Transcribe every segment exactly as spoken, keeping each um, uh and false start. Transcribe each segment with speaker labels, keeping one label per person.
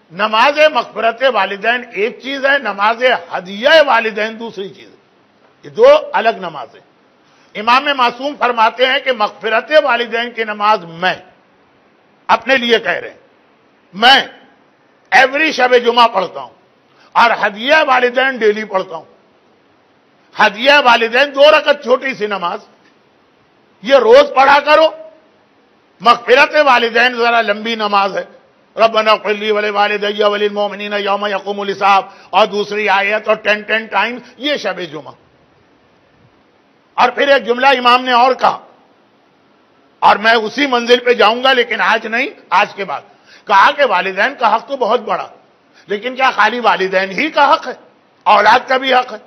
Speaker 1: نماز مغفرت والدین ایک چیز ہے، نماز ہدیہ والدین دوسری چیز ہے. یہ دو الگ نماز ہیں. امام معصوم فرماتے ہیں کہ مغفرت والدین کی نماز میں اپنے لیے کہہ رہے ہیں، میں ایوری شب جمعہ پڑھتا ہوں، اور ہدیہ والدین ڈیلی پڑھتا ہوں. ہدیہ والدین دو رکعت چھوٹی سی نماز، یہ روز پڑھا کرو. مغفرت والدین ذرا لمبی نماز ہے، ربنا اغفر لی ولوالدی وللمؤمنین یوم یقوم الحساب، اور دوسری آیت اور ٹین ٹین ٹائم یہ شب جمعہ. اور پھر ایک جملہ امام نے اور کہا، اور میں اسی منزل پہ جاؤں گا لیکن آج نہیں، آج کے بعد. کہا کہ والدین کا حق تو بہت بڑا، لیکن کیا خالی والدین ہی کا حق ہے؟ اولاد کا بھی حق ہے.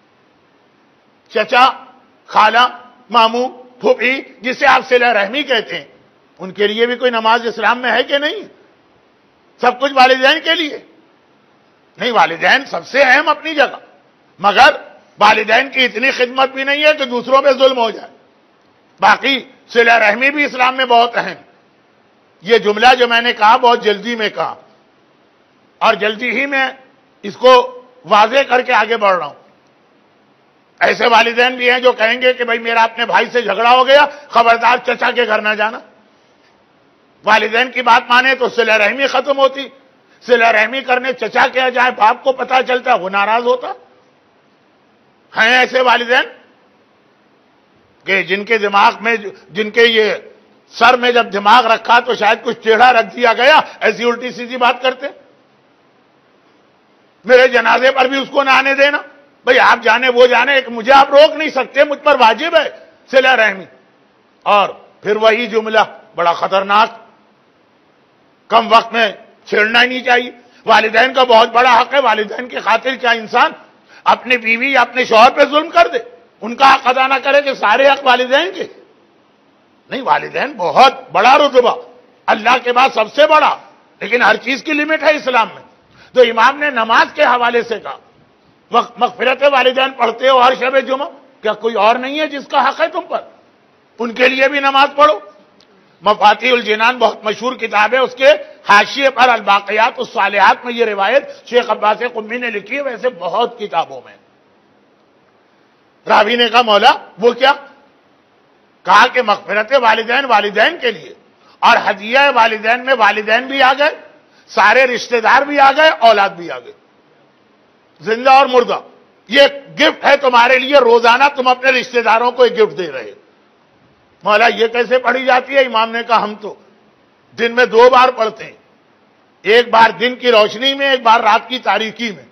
Speaker 1: چچا، خالہ، ماموں، پھوپھی، جسے آپ صلہ رحمی کہتے ہیں، ان کے لیے بھی کوئی نماز اسلام میں ہے کہ نہیں؟ سب کچھ والدین کے لیے نہیں. والدین سب سے اہم اپنی جگہ، مگر والدین کی اتنی خدمت بھی نہیں ہے کہ دوسروں پہ ظلم ہو جائے. باقی صلہ رحمی بھی اسلام میں بہت اہم. یہ جملہ جو میں نے کہا بہت جلدی میں کہا، اور جلدی ہی میں اس کو واضح کر کے آگے بڑھ رہا ہوں. ایسے والدین بھی ہیں جو کہیں گے کہ بھائی میرا اپنے بھائی سے جھگڑا ہو گیا، خبردار چچا کے گھر نہ جانا. والدین کی بات مانے تو صلہ رحمی ختم ہوتی. صلہ رحمی کرنے چچا کیا جائے، باپ کو پتا چلتا وہ ناراض ہوتا. ہیں ایسے والدین کہ جن کے دماغ میں، جن کے یہ سر میں جب دماغ رکھا تو شاید کچھ ٹیڑھا رکھ دیا گیا، ایسی الٹی سیدھی بات کرتے. میرے جنازے پر بھی اس کو نہ آنے دینا. بھئی آپ جانے وہ جانے، مجھے آپ روک نہیں سکتے، مجھ پر واجب ہے صلہ رحمی. اور پھر وہی جملہ بڑا خطرناک، کم وقت میں چھیڑنا ہی نہیں چاہیے. والدین کا بہت بڑا حق ہے. والدین کی خاطر کیا انسان اپنے بیوی یا اپنے شوہر پہ ظلم کر دے؟ ان کا حق ادا نہ کرے کہ سارے حق والدین کے نہیں. والدین بہت بڑا رتبہ، اللہ کے بعد سب سے بڑا، لیکن ہر چیز کی لمٹ ہے اسلام میں. تو امام نے نماز کے حوالے سے کہا مغفرت والدین پڑھتے ہو ہر شب جمعہ، کیا کوئی اور نہیں ہے جس کا حق ہے تم پر؟ ان کے لیے بھی نماز پڑھو. مفاتیح الجنان بہت مشہور کتاب ہے، اس کے حاشیے پر الباقیات الصالحات میں یہ روایت شیخ عباس قمی نے لکھی ہے. ویسے بہت کتابوں میں راوی نے کہا مولا وہ کیا؟ کہا کہ مغفرت والدین والدین کے لیے، اور ہدیہ والدین میں والدین بھی آ گئے، سارے رشتہ دار بھی آ گئے، اولاد بھی آ گئے، زندہ اور مردہ. یہ گفٹ ہے تمہارے لیے، روزانہ تم اپنے رشتہ داروں کو ایک گفٹ دے رہے. مولا یہ کیسے پڑھی جاتی ہے؟ امام نے کہا ہم تو دن میں دو بار پڑھتے ہیں، ایک بار دن کی روشنی میں، ایک بار رات کی تاریکی میں.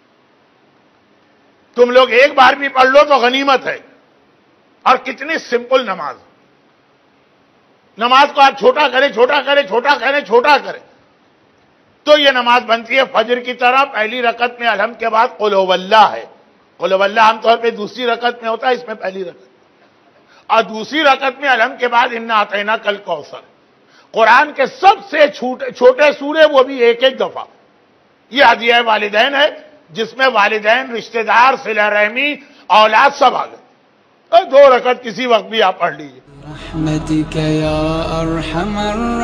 Speaker 1: تم لوگ ایک بار بھی پڑھ لو تو غنیمت ہے. اور کتنی سمپل نماز، نماز کو آپ چھوٹا کرے چھوٹا کرے چھوٹا کرے چھوٹا کرے تو یہ نماز بنتی ہے فجر کی طرح. پہلی رکعت میں الحمد کے بعد قل هو اللہ ہے. قل هو اللہ عام طور پہ دوسری رکعت میں ہوتا ہے، اس میں پہلی رکعت. اور دوسری رکعت میں الحمد کے بعد انا اعطیناک الکوثر. قرآن کے سب سے چھوٹے سورے، وہ بھی ایک ایک دفعہ. یہ ہدیہ والدین ہے جس میں والدین، رشتہ دار، صلہ رحمی، اولاد سب آ گئے. دو رکعت کسی وقت بھی آپ پڑھ لیجیے.
Speaker 2: رحمتک یا ارحم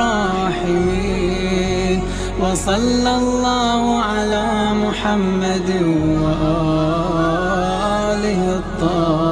Speaker 2: الراحمین وصلی اللہ علی محمد وآلہ الطاہرین.